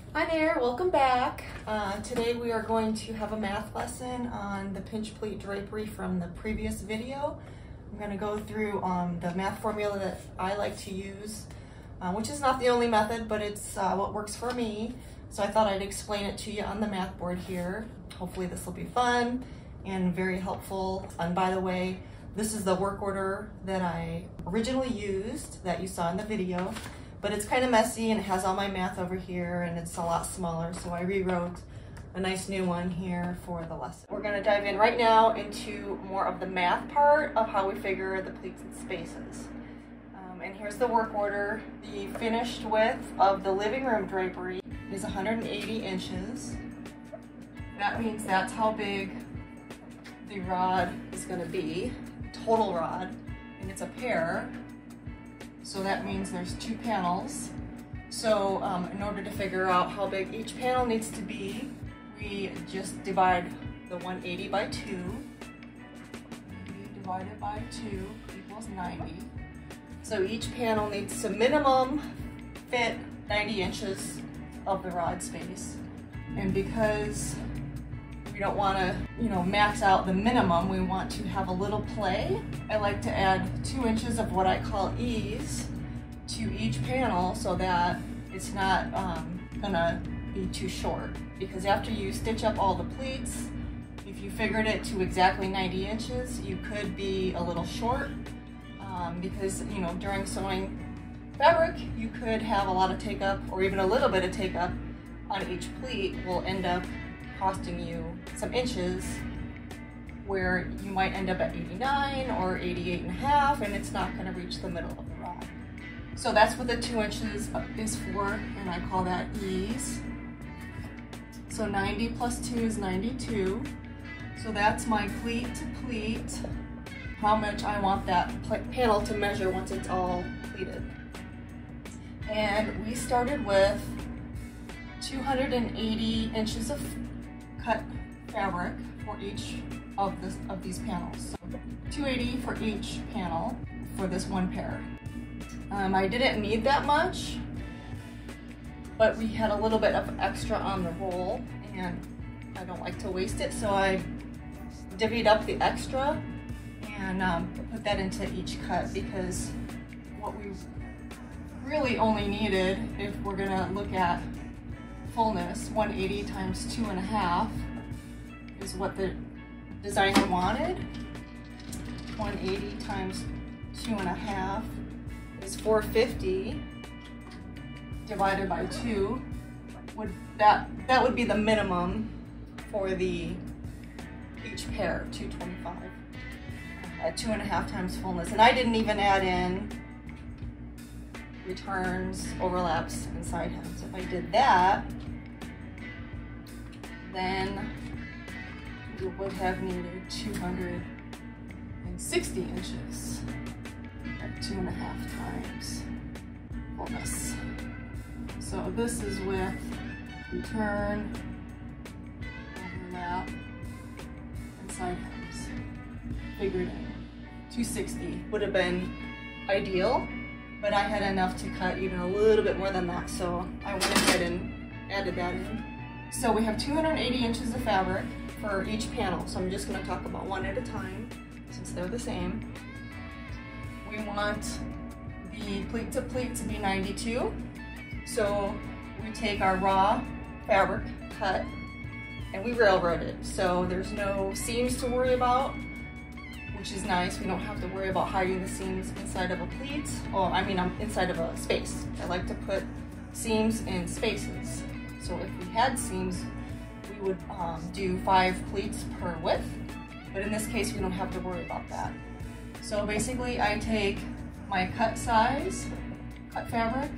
Hi there, welcome back. Today we are going to have a math lesson on the pinch pleat drapery from the previous video. I'm going to go through the math formula that I like to use, which is not the only method, but it's what works for me. So I thought I'd explain it to you on the math board here. Hopefully this will be fun and very helpful. And by the way, this is the work order that I originally used that you saw in the video. But it's kind of messy and it has all my math over here and it's a lot smaller, so I rewrote a nice new one here for the lesson. We're going to dive in right now into more of the math part of how we figure the pleats and spaces. And here's the work order. The finished width of the living room drapery is 180 inches. That means that's how big the rod is going to be, total rod, and it's a pair. So that means there's two panels. So in order to figure out how big each panel needs to be, we just divide the 180 by 2. 90 divided by 2 equals 90. So each panel needs to minimum fit 90 inches of the rod space. And because we don't want to, max out the minimum, we want to have a little play. I like to add 2 inches of what I call ease to each panel so that it's not gonna be too short. Because after you stitch up all the pleats, if you figured it to exactly 90 inches, you could be a little short because during sewing fabric, you could have a lot of take up or even a little bit of take up on each pleat will end up costing you some inches where you might end up at 89 or 88.5 and it's not going to reach the middle of the rod. So that's what the 2 inches is for, and I call that ease. So 90 plus 2 is 92. So that's my pleat to pleat, how much I want that panel to measure once it's all pleated. And we started with 280 inches of cut fabric for each of these panels. So 280 for each panel for this one pair. I didn't need that much, but we had a little bit of extra on the roll and I don't like to waste it, so I divvied up the extra and put that into each cut, because what we really only needed, if we're gonna look at fullness, 180 times 2.5 is what the designer wanted. 180 times 2.5 is 450 divided by 2. That would be the minimum for each pair, 225 at 2.5 times fullness. And I didn't even add in returns, overlaps, and side hems. If I did that, then we would have needed 260 inches at 2.5 times fullness. So this is with return, overlap, and side hems figured in. 260 would have been ideal, but I had enough to cut even a little bit more than that, so I went ahead and added that in. So we have 280 inches of fabric for each panel, so I'm just going to talk about one at a time since they're the same. We want the pleat to pleat to be 92, so we take our raw fabric cut and we railroad it, so there's no seams to worry about, which is nice. We don't have to worry about hiding the seams inside of a pleat. Inside of a space. I like to put seams in spaces. So if we had seams, we would do 5 pleats per width, but in this case, we don't have to worry about that. So basically, I take my cut size, cut fabric,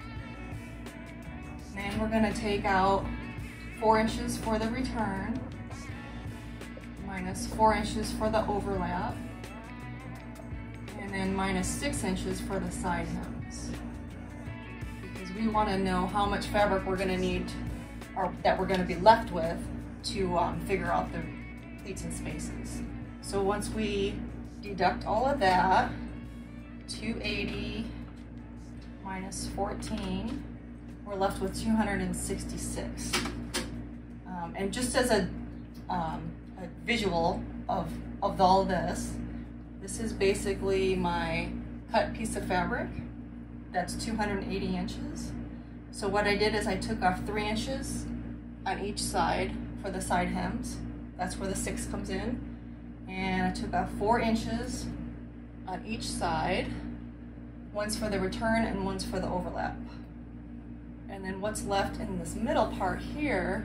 and then we're gonna take out 4 inches for the return, minus 4 inches for the overlap, and then minus 6 inches for the side hems. Because we want to know how much fabric we're going to need, or that we're going to be left with, to figure out the pleats and spaces. So once we deduct all of that, 280 minus 14, we're left with 266. And just as a visual of all this, this is basically my cut piece of fabric. That's 280 inches. So what I did is I took off 3 inches on each side for the side hems. That's where the 6 comes in. And I took off 4 inches on each side. One's for the return and one's for the overlap. And then what's left in this middle part here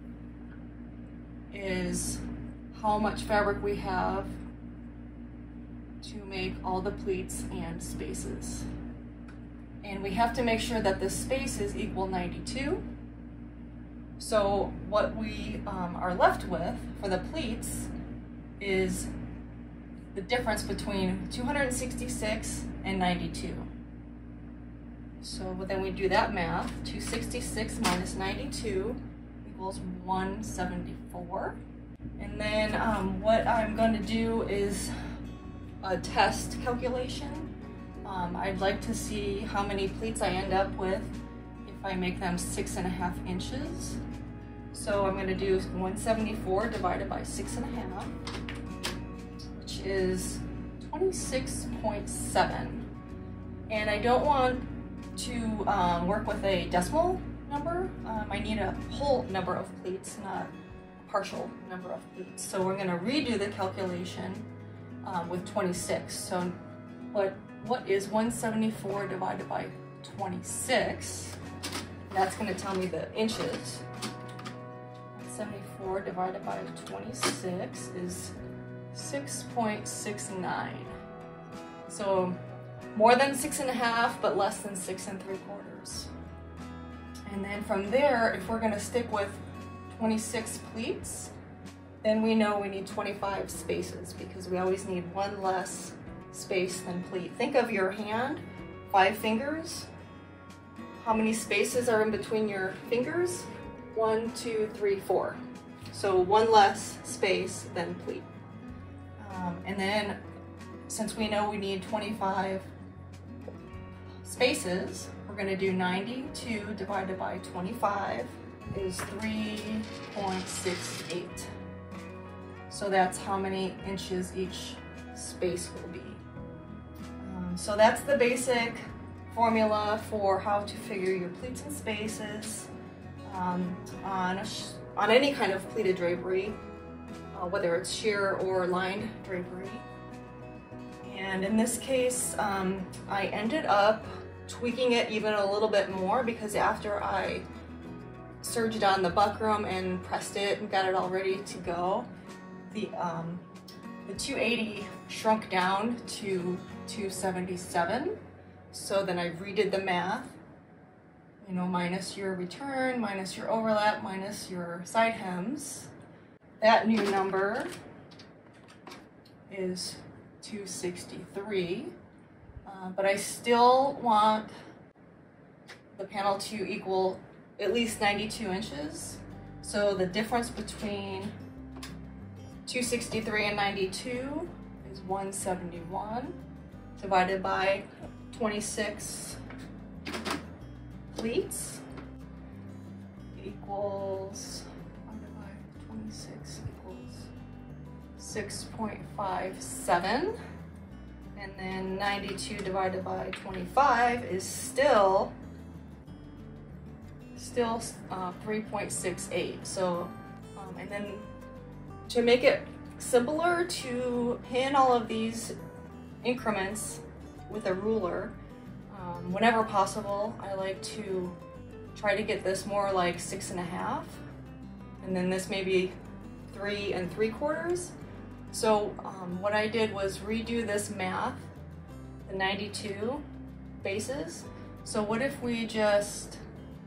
is how much fabric we have to make all the pleats and spaces. And we have to make sure that the spaces equal 92. So what we are left with for the pleats is the difference between 266 and 92. So then we do that math. 266 minus 92 equals 174. And then what I'm going to do is a test calculation. I'd like to see how many pleats I end up with if I make them 6.5 inches. So I'm going to do 174 divided by 6.5, which is 26.7. And I don't want to work with a decimal number. I need a whole number of pleats, not a partial number of pleats. So we're going to redo the calculation with 26. So what is 174 divided by 26? That's going to tell me the inches. 174 divided by 26 is 6.69. So more than 6.5, but less than 6 3/4. And then from there, if we're going to stick with 26 pleats, then we know we need 25 spaces because we always need one less space than pleat. Think of your hand, 5 fingers. How many spaces are in between your fingers? 1, 2, 3, 4. So one less space than pleat. And then since we know we need 25 spaces, we're going to do 92 divided by 25 is 3.68. So that's how many inches each space will be. So that's the basic formula for how to figure your pleats and spaces on any kind of pleated drapery, whether it's sheer or lined drapery. And in this case, I ended up tweaking it even a little bit more because after I serged on the buckram and pressed it and got it all ready to go, the 280 shrunk down to 277. So then I redid the math, you know, minus your return, minus your overlap, minus your side hems. That new number is 263, but I still want the panel to equal at least 92 inches. So the difference between 263 and 92 is 171 divided by 26 pleats equals, divided by 26 equals 6.57, and then 92 divided by 25 is still 3.68. So and then to make it simpler to pin all of these increments with a ruler, whenever possible, I like to try to get this more like 6.5, and then this maybe 3 3/4. So what I did was redo this math, the 92 bases. So what if we just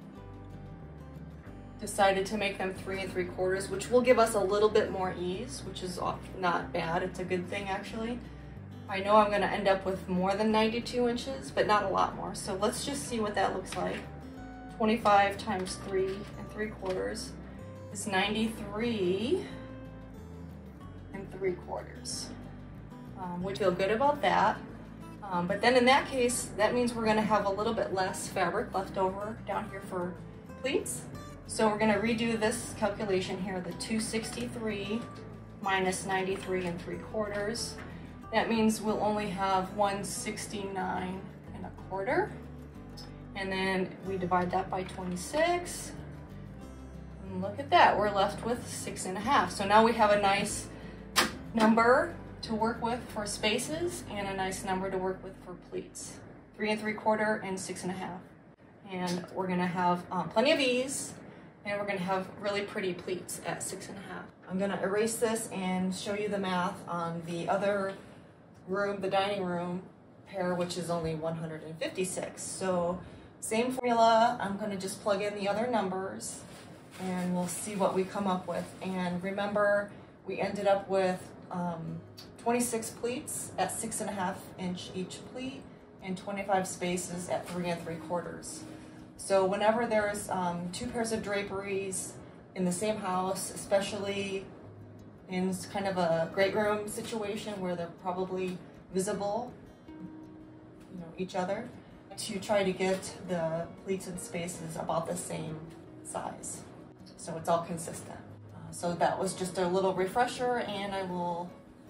decided to make them 3 3/4, which will give us a little bit more ease, which is not bad. It's a good thing actually. I know I'm going to end up with more than 92 inches, but not a lot more. So let's just see what that looks like. 25 times 3 3/4 is 93 3/4. We feel good about that. But then in that case, that means we're gonna have a little bit less fabric left over down here for pleats. So we're gonna redo this calculation here, the 263 minus 93 3/4. That means we'll only have 169 1/4. And then we divide that by 26. And look at that, we're left with 6.5. So now we have a nice number to work with for spaces and a nice number to work with for pleats. 3 3/4 and 6.5. And we're gonna have plenty of ease, and we're gonna have really pretty pleats at 6.5. I'm gonna erase this and show you the math on the other room, the dining room pair, which is only 156. So same formula, I'm gonna just plug in the other numbers and we'll see what we come up with. And remember, we ended up with 26 pleats at 6.5 inch each pleat and 25 spaces at 3 3/4. So whenever there's 2 pairs of draperies in the same house, especially in kind of a great room situation where they're probably visible, you know, each other, to try to get the pleats and spaces about the same size, so it's all consistent. So that was just a little refresher, and I will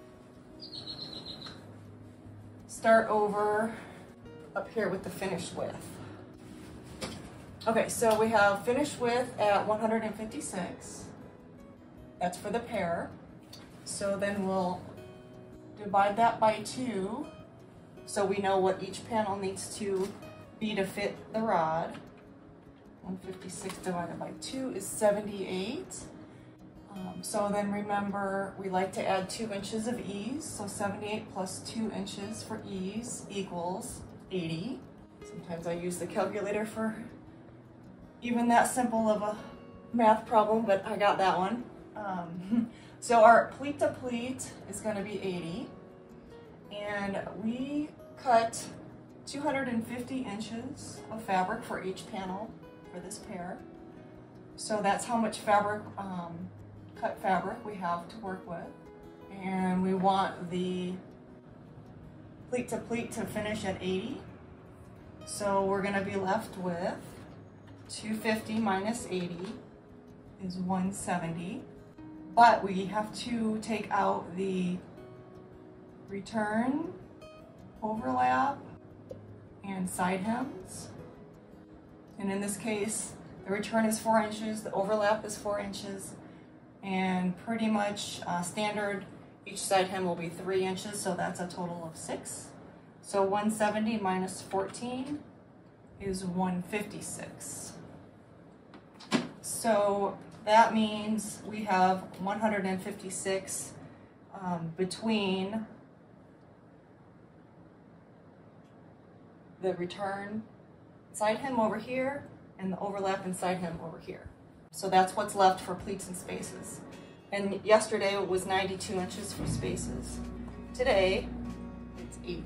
start over up here with the finished width. Okay, so we have finished width at 156. That's for the pair. So then we'll divide that by 2, so we know what each panel needs to be to fit the rod. 156 divided by 2 is 78. So then remember, we like to add 2 inches of ease, so 78 plus 2 inches for ease equals 80. Sometimes I use the calculator for even that simple of a math problem, but I got that one. So our pleat to pleat is going to be 80, and we cut 250 inches of fabric for each panel for this pair. So that's how much fabric, cut fabric we have to work with. And we want the pleat to finish at 80. So we're going to be left with 250 minus 80 is 170. But we have to take out the return, overlap, and side hems. And in this case, the return is 4 inches, the overlap is 4 inches, and pretty much standard, each side hem will be 3 inches, so that's a total of 6. So 170 minus 14 is 156. So that means we have 156 between the return side hem over here and the overlap and side hem over here. So that's what's left for pleats and spaces. And yesterday it was 92 inches for spaces. Today it's 80.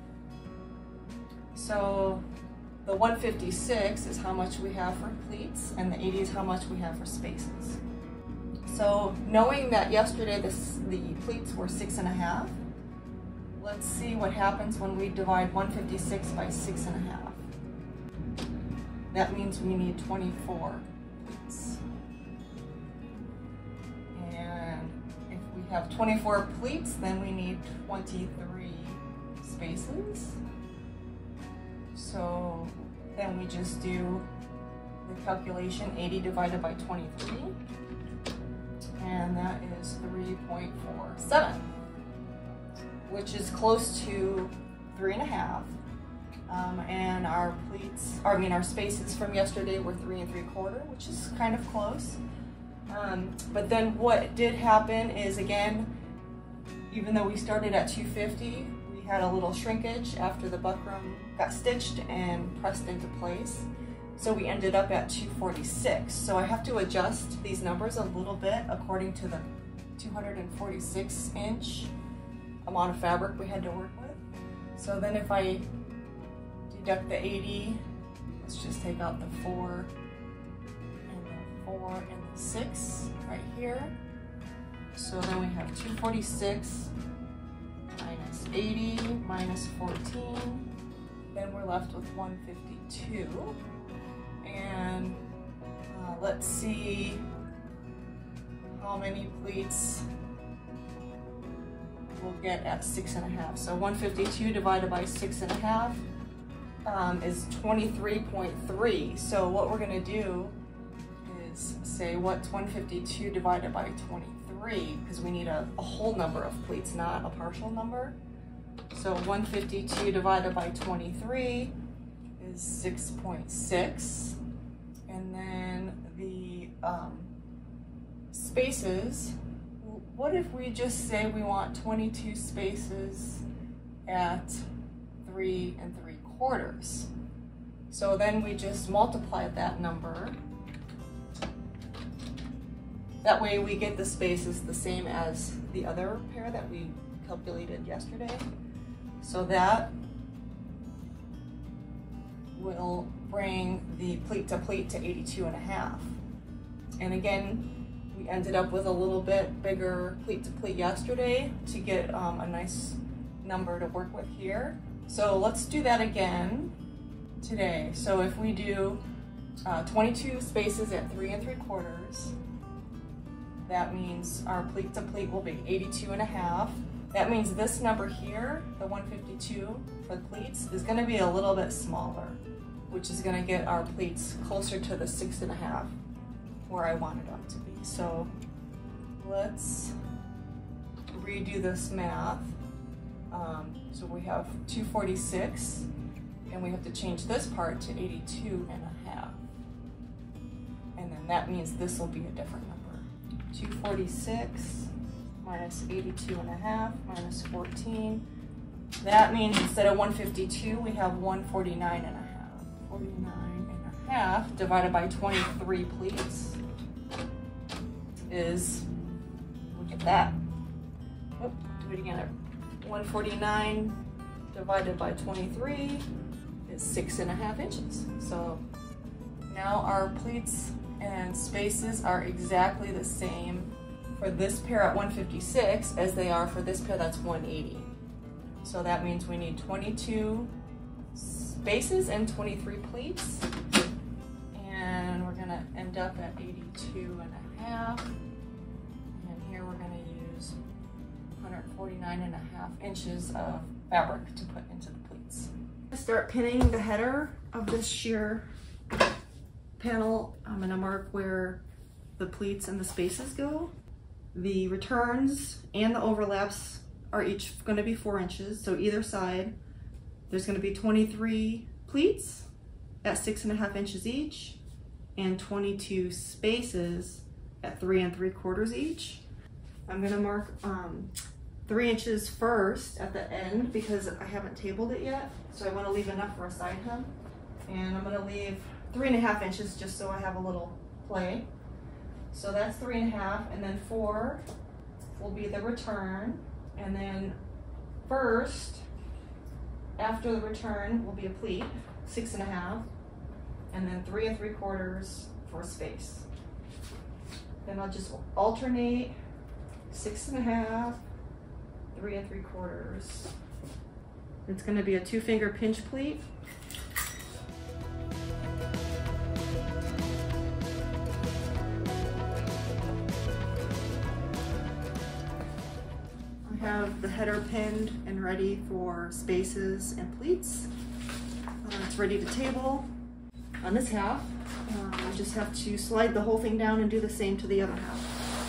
So the 156 is how much we have for pleats, and the 80 is how much we have for spaces. So knowing that yesterday the pleats were 6.5, let's see what happens when we divide 156 by 6.5. That means we need 24 pleats. And if we have 24 pleats, then we need 23 spaces. So then we just do the calculation, 80 divided by 23, and that is 3.47, which is close to 3.5. And our pleats, our spaces from yesterday were 3 3/4, which is kind of close. But then what did happen is, again, even though we started at 250, we had a little shrinkage after the buckram got stitched and pressed into place. So we ended up at 246. So I have to adjust these numbers a little bit according to the 246 inch amount of fabric we had to work with. So then if I deduct the 80, let's just take out the 4 and the 4 and the 6 right here. So then we have 246 minus 80 minus 14. Then we're left with 152. And let's see how many pleats we'll get at 6.5. So 152 divided by 6.5 is 23.3. So what we're gonna do is say what's 152 divided by 23, because we need a whole number of pleats, not a partial number. So 152 divided by 23 is 6.6. And then the spaces, what if we just say we want 22 spaces at 3 3/4? So then we just multiply that number. That way we get the spaces the same as the other pair that we calculated yesterday. So that will bring the pleat to pleat to 82.5. And again, we ended up with a little bit bigger pleat to pleat yesterday to get a nice number to work with here. So let's do that again today. So if we do 22 spaces at 3 3/4, that means our pleat to pleat will be 82.5. That means this number here, the 152 for the pleats, is gonna be a little bit smaller, which is gonna get our pleats closer to the 6.5 where I wanted them to be. So let's redo this math. So we have 246, and we have to change this part to 82.5. And then that means this will be a different number. 246 minus 82.5 minus 14. That means instead of 152, we have 149.5. 49.5 divided by 23 pleats is, look at that. Oh, do it again. 149 divided by 23 is 6.5 inches. So now our pleats and spaces are exactly the same for this pair at 156 as they are for this pair that's 180. So that means we need 22 spaces and 23 pleats. And we're gonna end up at 82.5. And here we're gonna use 149.5 inches of fabric to put into the pleats. Start pinning the header of this sheer panel. I'm gonna mark where the pleats and the spaces go. The returns and the overlaps are each gonna be 4 inches. So either side, there's gonna be 23 pleats at 6.5 inches each and 22 spaces at 3 3/4 each. I'm gonna mark 3 inches first at the end because I haven't tabled it yet. So I wanna leave enough for a side hem. And I'm gonna leave 3.5 inches just so I have a little play. So that's 3.5, and then 4 will be the return. And then first, after the return will be a pleat, 6.5, and then 3 3/4 for space. Then I'll just alternate 6.5, 3 3/4. It's gonna be a 2-finger pinch pleat. Have the header pinned and ready for spaces and pleats. It's ready to table on this half. I just have to slide the whole thing down and do the same to the other half.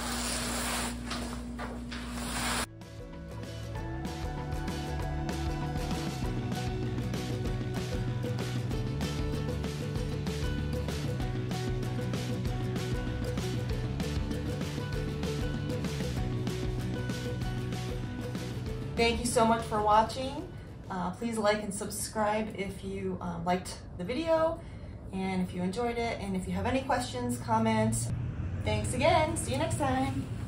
Thank you so much for watching. Please like and subscribe if you liked the video and if you enjoyed it. And if you have any questions, comments, thanks again. See you next time.